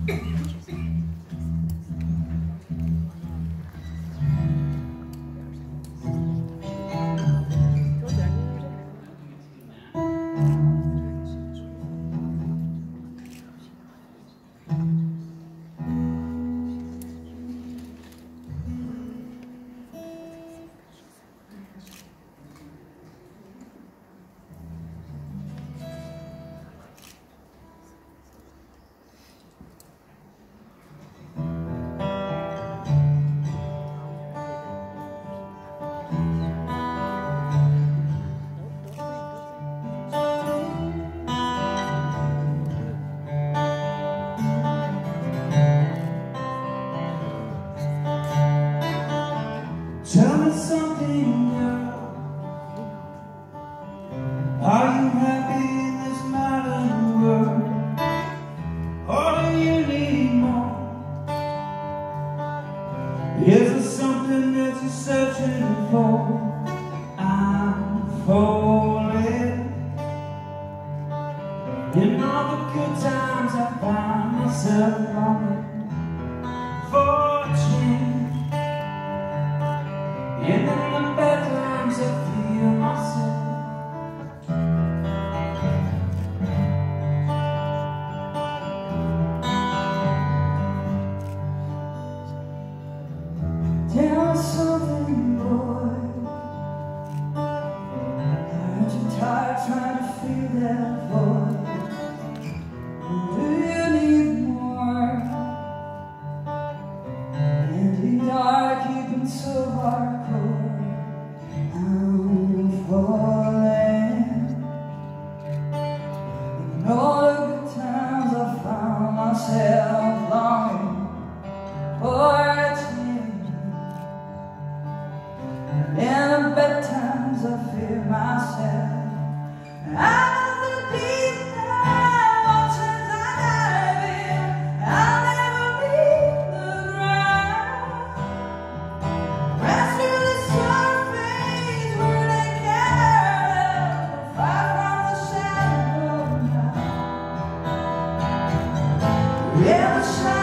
Tell me something, girl. Are you happy in this modern world? Or do you need more? Is there something that you're searching for? I'm falling. In all the good times I find myself longing for a change. And in the bad times I feel myself. Tell me something, boy. Aren't you tired trying to feel that void? Do you need more? And in dark you've been so hardcore. I'm falling. In all the good times I found myself longing for a change. And in the bad times I fear myself. Out of the deep oceans I dive in, I'll never leave the ground. Rescue the surface where they can't far from the shadow now. Yeah, the shadow.